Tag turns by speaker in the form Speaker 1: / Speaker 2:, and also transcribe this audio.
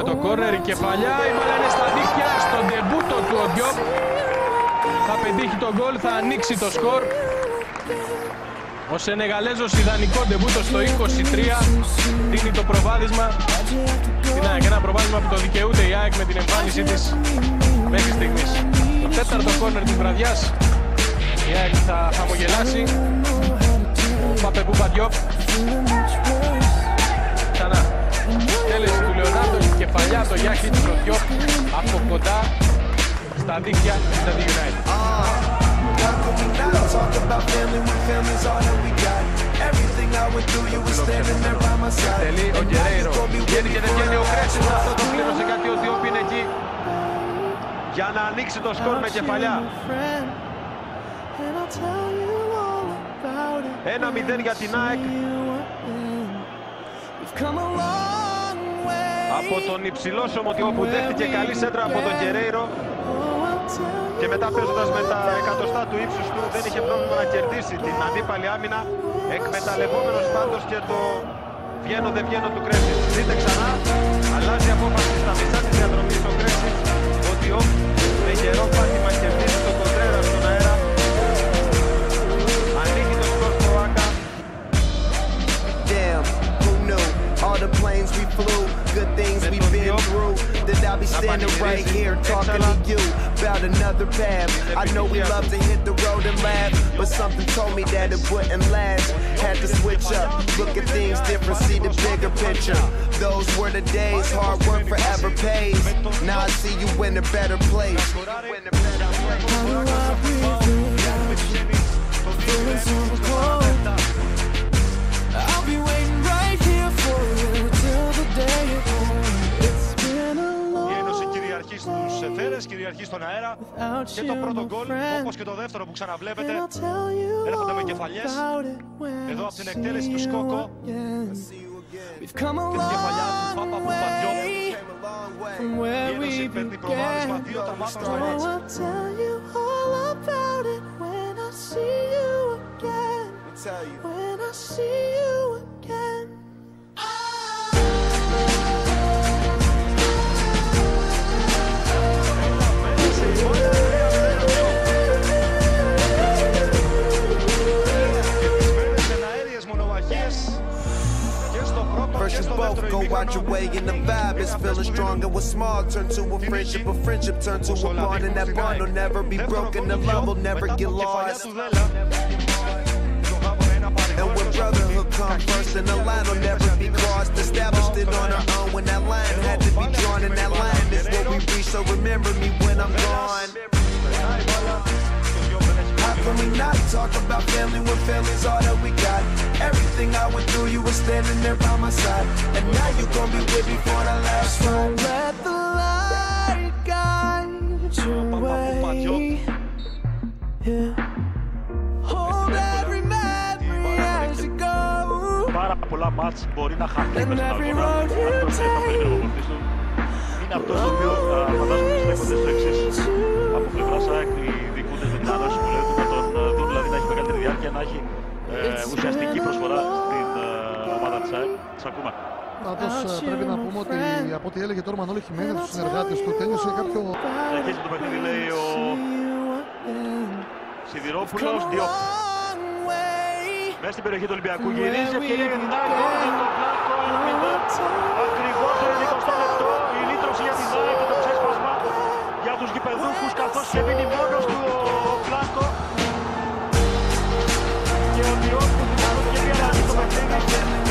Speaker 1: με το κόρνερ, η κεφαλιά, η μπάλα είναι στα δίχτυα, στον ντεμπούτο του ο Διόπ. Θα πετύχει τον γκολ, θα ανοίξει το σκορ. Ο Σενεγαλέζος ιδανικό ντεμπούτο στο 23 δίνει το προβάδισμα στην ΑΕΚ. Ένα προβάδισμα που το δικαιούται η ΑΕΚ με την εμφάνισή της μέχρι στιγμής. Το τέταρτο κόρνερ της βραδιάς. Η ΑΕΚ θα χαμογελάσει. Ο Παπεπούμπα Διόπ. Ξανά. Τέλεση του Λεωνάρντο, η κεφαλιά το Γιάχη του Διόπ από κοντά στα δίχτυα της Stade United. Τελεί ο Γκερέιρο. Βγαίνει και δεν βγαίνει ο Κρέσης. Αυτό το πλήρωσε γιατί ο Διόπ είναι εκεί για να ανοίξει το σκορ με κεφαλιά. 1-0 για την ΑΕΚ. Από τον υψηλό Σωμοτιό που δέχτηκε καλή σέντρα από τον Γκερέιρο και μετά παίζοντας με τα εκατοστά του ύψους του δεν είχε πρόβλημα να κερδίσει την αντίπαλη άμυνα, εκμεταλλευόμενος πάντως και το βγαίνω δεν βγαίνω του Κρέσης. Δείτε ξανά, αλλάζει απόφαση στα μισά της διαδρομής ο Κρέσης, ο Διόπ με γερό πάτημα κερδίζει τον Κοντρέρα στον αέρα. Ανοίγει το σκορ στο Άκα.
Speaker 2: All the planes we flew, good things we've been through. That I'll be standing right here talking to you about another path. I know we love to hit the road and laugh, but something told me that it wouldn't last. Had to switch up, look at things different, see the bigger picture. Those were the days, hard work forever pays. Now I see you in a better place.
Speaker 3: I'll be waiting right here for you till the day it ends. It's been a long
Speaker 4: Η Ένωση κυριαρχεί στους εθέρες, κυριαρχεί στον αέρα και το πρώτο γκολ, όπως και το δεύτερο που ξαναβλέπετε, έρχονται με κεφαλιές. Εδώ από την εκτέλεση του Σκόκο, την κεφαλιά του Παπαπούμπα Διόπ. Η Ένωση παίρνει προβάδισμα 2 τα μάτια στο μάτς.
Speaker 3: When I see you again.
Speaker 2: First you both go out your way and the vibe is feeling stronger. What's small turn to a friendship turn to a bond, and that bond will never be broken. The love will never get lost. And when brotherhood comes first, and the line will never be crossed. Established it on our own when that line had to be drawn, and that line is what we reach. So remember me when I'm gone. How can we not talk about family when family's all that we got? Everything I went through, you were standing there by my side, and now you gon' be with me for the last ride.
Speaker 3: Let the light guide your way. Yeah. Hold every memory as you go.
Speaker 4: Πάρα πολλά μάτς μπορεί να χαθεί μέσα στα αγώνα. Αυτός είναι το περίπου του. Είναι αυτό το οποίο φαντάζομαι στέκονται στο εξής. Από πλευράς ΑΕΚ οι διοικούντες με την ανάλυση που λέει ότι θα τον δουν, δηλαδή να έχει μεγαλύτερη διάρκεια, να έχει ουσιαστική προσφορά στην ομάδα της ΑΕΚ. Σας ακούμε.
Speaker 5: Πάντως πρέπει να πούμε ότι από ό,τι έλεγε τώρα ο Μανώλη Χιμένez στους συνεργάτες του τέλειωσε κάποιο...
Speaker 4: Αρχίζει το παιχνίδι, λέει ο Σιδηρόπουλος, Διόπ. Μέσα στην περιοχή του Ολυμπιακού γυρίζει ευκαιρία για την ΑΕΚ, το πλάκο, ακριβώς το 20 λεπτό, η λύτρωση για την ΑΕΚ και το ξέσπασμα για τους γηπεδούχους, καθώς και μείνει μόνος του ο πλάκο και ο Διόπ που την άλλο και μια αλλαγή στο παιχνίδι.